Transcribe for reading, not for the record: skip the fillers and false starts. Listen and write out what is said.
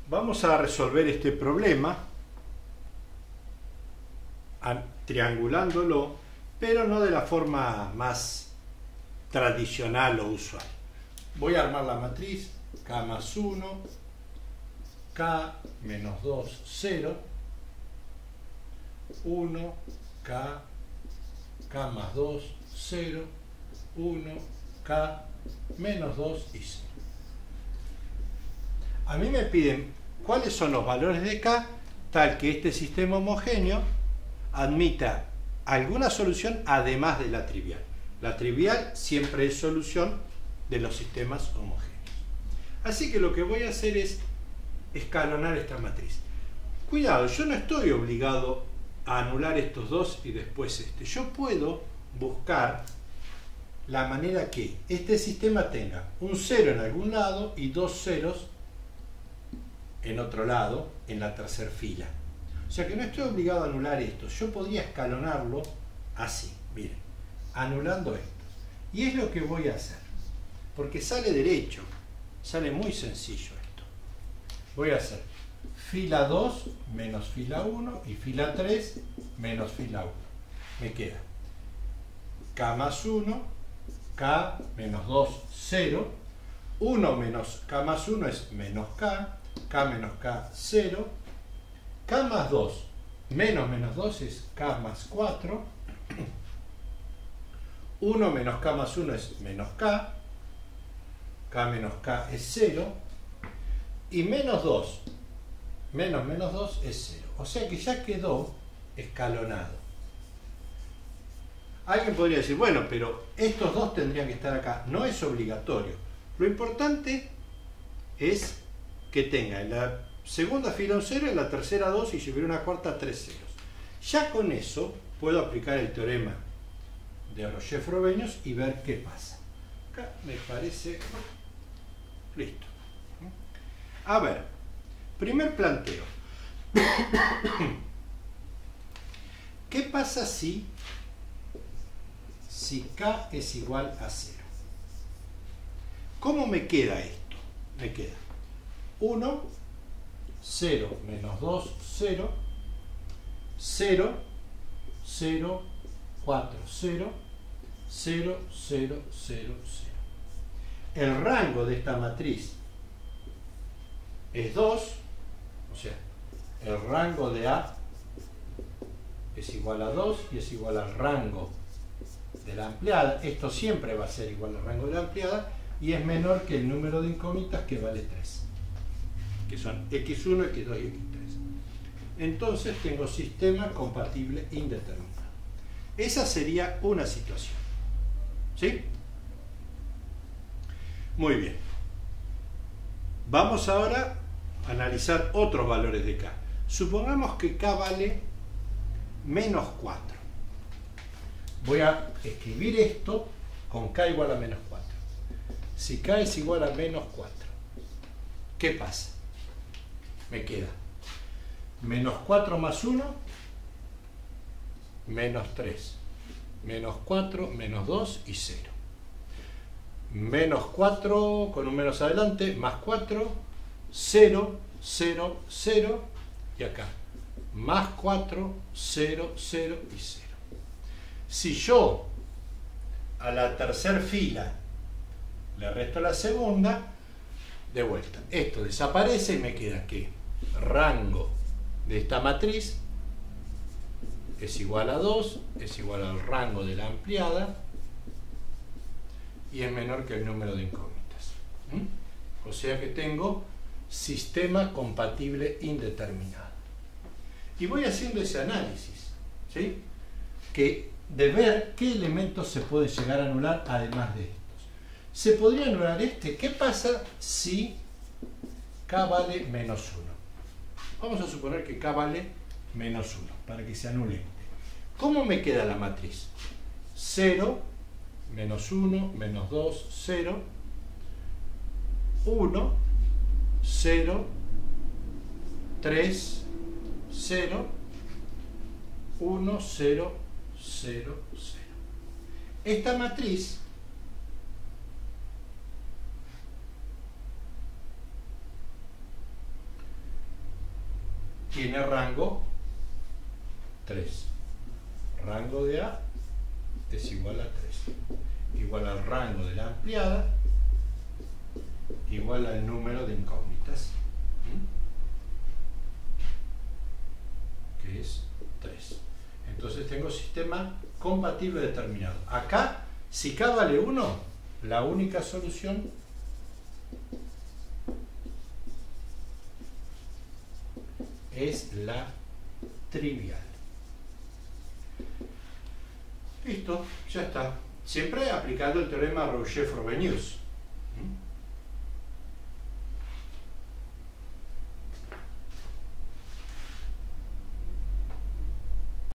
Vamos a resolver este problema triangulándolo, pero no de la forma más tradicional o usual. Voy a armar la matriz K más 1, K menos 2, 0, 1, K, K más 2, 0, 1, K menos 2 y 0. A mí me piden cuáles son los valores de K tal que este sistema homogéneo admita alguna solución además de la trivial. La trivial siempre es solución de los sistemas homogéneos. Así que lo que voy a hacer es escalonar esta matriz. Cuidado, yo no estoy obligado a anular estos dos y después este. Yo puedo buscar la manera que este sistema tenga un 0 en algún lado y dos ceros en otro lado, en la tercera fila. O sea que no estoy obligado a anular esto. Yo podría escalonarlo así, miren, anulando esto. Y es lo que voy a hacer, porque sale derecho, sale muy sencillo esto. Voy a hacer fila 2 menos fila 1 y fila 3 menos fila 1. Me queda K más 1, K menos 2, 0. 1 menos K más 1 es menos K, K menos K, 0. K más 2 menos menos 2 es K más 4. 1 menos K más 1 es menos K. K menos K es 0. Y menos 2 menos menos 2 es 0. O sea que ya quedó escalonado. Alguien podría decir, bueno, pero estos dos tendrían que estar acá. No es obligatorio. Lo importante es que tenga en la segunda fila un 0, en la tercera 2 y si hubiera una cuarta 3 ceros. Ya con eso puedo aplicar el teorema de Roger-Frobenius y ver qué pasa. Acá me parece listo. A ver, primer planteo. ¿Qué pasa si K es igual a 0? ¿Cómo me queda esto? Me queda 1, 0, menos 2, 0, 0, 0, 4, 0, 0, 0, 0, 0. El rango de esta matriz es 2, o sea, el rango de A es igual a 2 y es igual al rango de la ampliada. Esto siempre va a ser igual al rango de la ampliada y es menor que el número de incógnitas, que vale 3, que son x1, x2 y x3. Entonces tengo sistema compatible indeterminado. Esa sería una situación. ¿Sí? Muy bien. Vamos ahora a analizar otros valores de K. Supongamos que K vale menos 4. Voy a escribir esto con K igual a menos 4. Si K es igual a menos 4, ¿qué pasa? Me queda menos 4 más 1, menos 3, menos 4, menos 2 y 0. Menos 4 con un menos adelante, más 4, 0, 0, 0 y acá más 4, 0, 0 y 0. Si yo a la tercera fila le resto la segunda, de vuelta, esto desaparece y me queda que rango de esta matriz es igual a 2, es igual al rango de la ampliada y es menor que el número de incógnitas. O sea que tengo sistema compatible indeterminado. Y voy haciendo ese análisis, ¿sí? De ver qué elementos se puede llegar a anular además de estos. Se podría anular este. ¿Qué pasa si K vale menos 1? Vamos a suponer que K vale menos 1 para que se anule este. ¿Cómo me queda la matriz? 0, menos 1, menos 2, 0, 1, 0, 3, 0, 1, 0, 0, 0. Esta matriz tiene rango 3. Rango de A es igual a 3. Igual al rango de la ampliada, igual al número de incógnitas, que es 3. Entonces tengo sistema compatible determinado. Acá, si K vale 1, la única solución es la trivial. Listo, ya está. Siempre aplicando el teorema Rouget-Frobenius.